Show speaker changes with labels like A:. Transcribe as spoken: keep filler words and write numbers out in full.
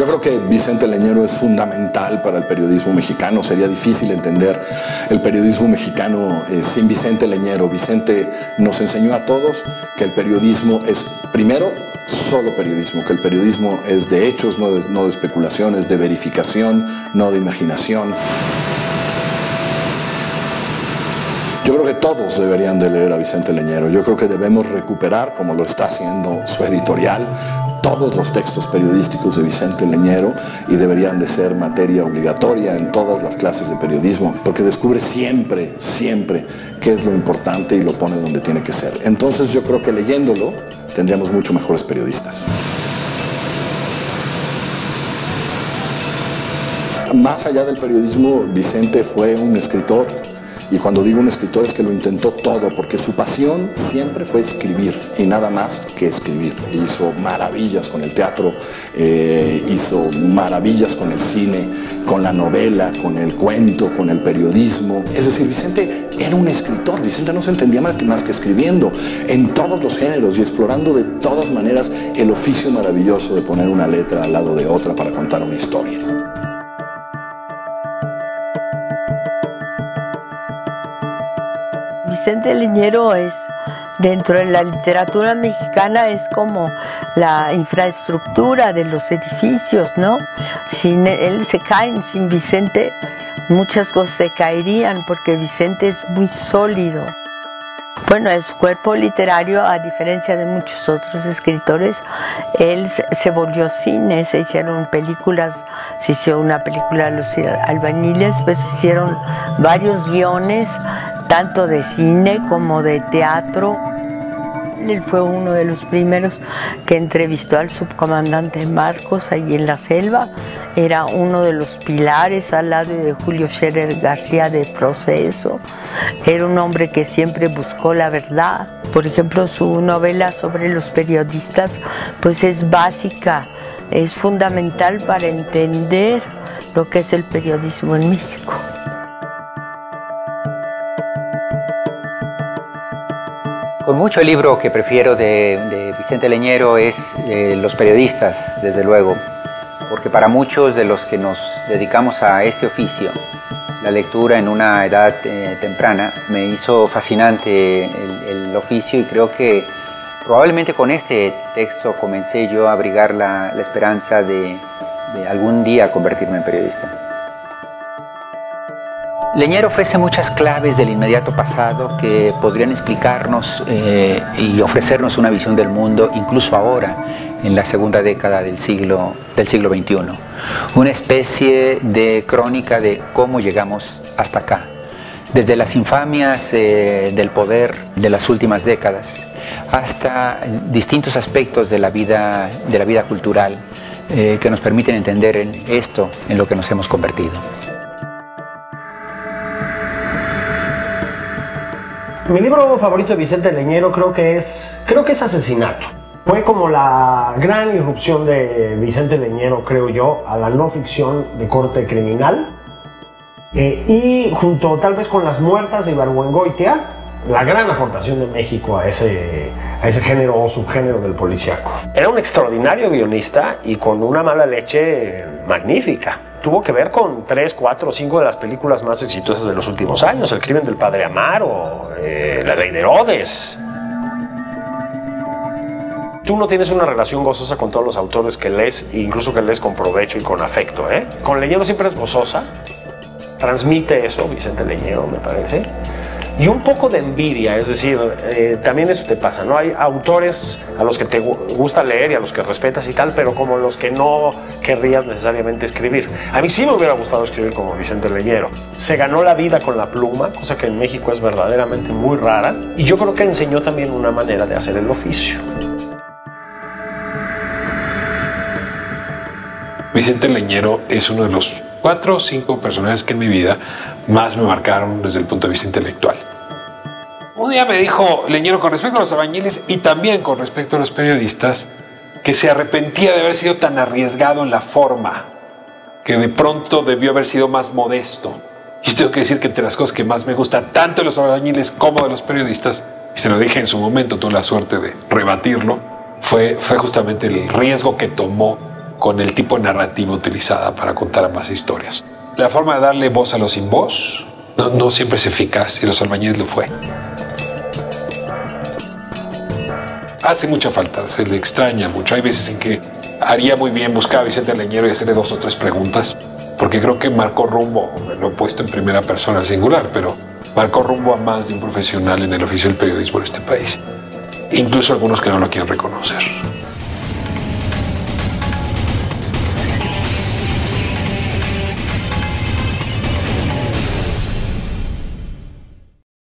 A: Yo creo que Vicente Leñero es fundamental para el periodismo mexicano. Sería difícil entender el periodismo mexicano eh, sin Vicente Leñero. Vicente nos enseñó a todos que el periodismo es, primero, solo periodismo, que el periodismo es de hechos, no de, no de especulaciones, de verificación, no de imaginación. Yo creo que todos deberían de leer a Vicente Leñero. Yo creo que debemos recuperar, como lo está haciendo su editorial, todos los textos periodísticos de Vicente Leñero, y deberían de ser materia obligatoria en todas las clases de periodismo, porque descubre siempre, siempre qué es lo importante y lo pone donde tiene que ser. Entonces yo creo que leyéndolo tendríamos mucho mejores periodistas. Más allá del periodismo, Vicente fue un escritor. Y cuando digo un escritor es que lo intentó todo, porque su pasión siempre fue escribir y nada más que escribir. Hizo maravillas con el teatro, eh, hizo maravillas con el cine, con la novela, con el cuento, con el periodismo. Es decir, Vicente era un escritor. Vicente no se entendía más que, más que escribiendo en todos los géneros y explorando de todas maneras el oficio maravilloso de poner una letra al lado de otra para contar una historia.
B: Vicente Leñero es, dentro de la literatura mexicana, es como la infraestructura de los edificios, ¿no? Sin él se caen, sin Vicente muchas cosas se caerían, porque Vicente es muy sólido. Bueno, el cuerpo literario, a diferencia de muchos otros escritores, él se volvió cine, se hicieron películas, se hizo una película de los albañiles, pues se hicieron varios guiones, tanto de cine como de teatro. Él fue uno de los primeros que entrevistó al subcomandante Marcos allí en la selva. Era uno de los pilares al lado de Julio Scherer García de Proceso. Era un hombre que siempre buscó la verdad. Por ejemplo, su novela sobre los periodistas pues es básica, es fundamental para entender lo que es el periodismo en México.
C: Con mucho el libro que prefiero de, de Vicente Leñero es eh, Los periodistas, desde luego, porque para muchos de los que nos dedicamos a este oficio, la lectura en una edad eh, temprana me hizo fascinante el, el oficio, y creo que probablemente con este texto comencé yo a abrigar la, la esperanza de, de algún día convertirme en periodista. Leñero ofrece muchas claves del inmediato pasado que podrían explicarnos eh, y ofrecernos una visión del mundo, incluso ahora, en la segunda década del siglo, del siglo veintiuno. Una especie de crónica de cómo llegamos hasta acá, desde las infamias eh, del poder de las últimas décadas hasta distintos aspectos de la vida, de la vida cultural eh, que nos permiten entender en esto en lo que nos hemos convertido.
D: Mi libro favorito de Vicente Leñero creo que es, creo que es Asesinato. Fue como la gran irrupción de Vicente Leñero, creo yo, a la no ficción de corte criminal. Eh, y junto tal vez con Las muertas de Ibargüengoitia, la gran aportación de México a ese, a ese género o subgénero del policíaco. Era un extraordinario guionista y con una mala leche magnífica. Tuvo que ver con tres, cuatro o cinco de las películas más exitosas de los últimos años. El crimen del padre Amaro, eh, La ley de Herodes. Tú no tienes una relación gozosa con todos los autores que lees, incluso que lees con provecho y con afecto, ¿eh? Con Leñero siempre es gozosa. Transmite eso, Vicente Leñero, me parece. Y un poco de envidia, es decir, eh, también eso te pasa, ¿no? Hay autores a los que te gusta leer y a los que respetas y tal, pero como los que no querrías necesariamente escribir. A mí sí me hubiera gustado escribir como Vicente Leñero. Se ganó la vida con la pluma, cosa que en México es verdaderamente muy rara, y yo creo que enseñó también una manera de hacer el oficio.
E: Vicente Leñero es uno de los cuatro o cinco personajes que en mi vida más me marcaron desde el punto de vista intelectual. Un día me dijo Leñero, con respecto a los albañiles y también con respecto a los periodistas, que se arrepentía de haber sido tan arriesgado en la forma, que de pronto debió haber sido más modesto. Yo tengo que decir que entre las cosas que más me gustan, tanto de los albañiles como de los periodistas, y se lo dije en su momento, tuve la suerte de rebatirlo, fue, fue justamente el riesgo que tomó con el tipo de narrativa utilizada para contar ambas historias. La forma de darle voz a los sin voz no, no siempre es eficaz, y Los Albañiles lo fue. Hace mucha falta, se le extraña mucho. Hay veces en que haría muy bien buscar a Vicente Leñero y hacerle dos o tres preguntas, porque creo que marcó rumbo, lo he puesto en primera persona al singular, pero marcó rumbo a más de un profesional en el oficio del periodismo en este país. Incluso algunos que no lo quieren reconocer.